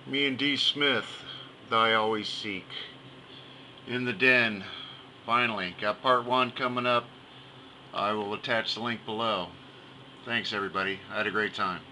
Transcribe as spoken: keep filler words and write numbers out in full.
Me and Dee Smith, ThyAlwaysSeek, in the den. Finally, got part one coming up. I will attach the link below. Thanks everybody. I had a great time.